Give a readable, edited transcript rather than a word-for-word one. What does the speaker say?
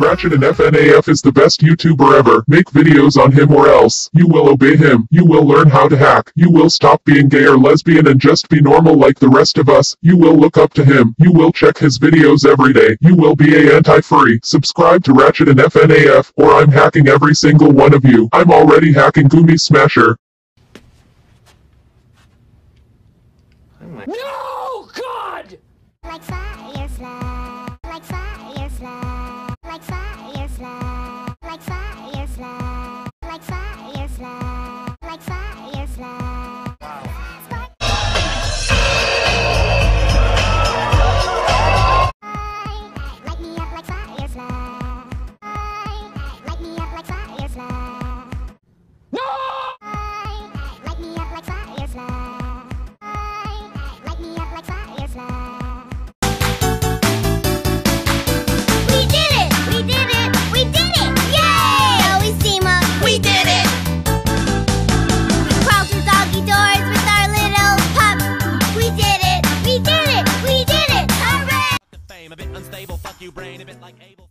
Ratchet and FNAF is the best YouTuber ever. Make videos on him or else you will obey him. You will learn how to hack. You will stop being gay or lesbian and just be normal like the rest of us. You will look up to him. You will check his videos every day. You will be a anti-free. Subscribe to Ratchet and FNAF, or I'm hacking every single one of you. I'm already hacking Goomy Smasher. No, God! Like firefly, like firefly, like firefly, like firefly, like firefly, like firefly. Light me up like firefly. Light me up like firefly. No! Light me up like firefly. Light me up like firefly. We did it! We did it! We did it! Yay! Always team up. We did it! We crawled through doggy doors with our little pup. We did it! We did it! We did it! Hooray! Fame, a bit unstable, fuck you brain, a bit like Abel.